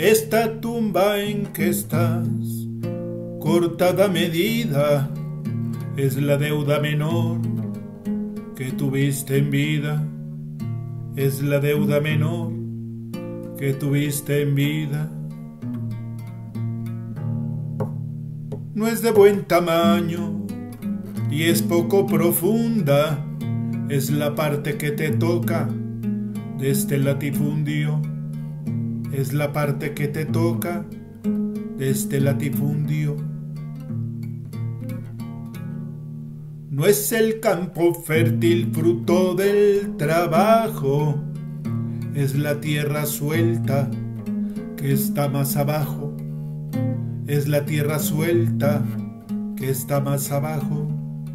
Esta tumba en que estás, cortada a medida, es la deuda menor que tuviste en vida. Es la deuda menor que tuviste en vida. No es de buen tamaño y es poco profunda, es la parte que te toca de este latifundio. Es la parte que te toca de este latifundio. No es el campo fértil fruto del trabajo, es la tierra suelta que está más abajo. Es la tierra suelta que está más abajo.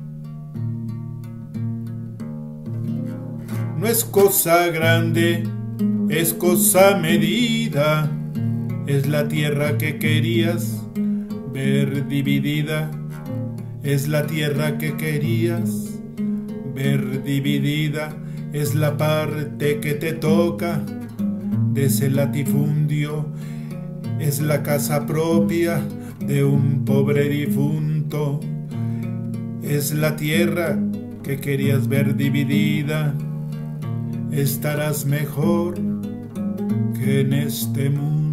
No es cosa grande, es cosa medida, es la tierra que querías ver dividida. Es la tierra que querías ver dividida. Es la parte que te toca de ese latifundio. Es la casa propia de un pobre difunto. Es la tierra que querías ver dividida. Estarás mejor que en este mundo.